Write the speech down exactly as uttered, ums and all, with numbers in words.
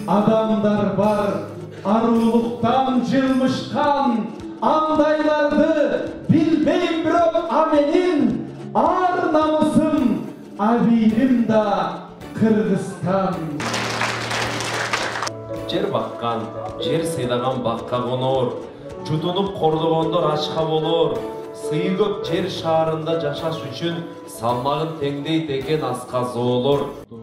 adamlar var, aruluktan cılmışkan, andaylardı bilmeyim bro amenin, ağır namusum, abirim da Kırgızstan. Жер баккан, жер сыйлаган бакка конор, жутунуп кордогондор ачка болор. Сыйы көп жер шаарында жашаш үчүн салмагын теңдейт экен аска зоолор.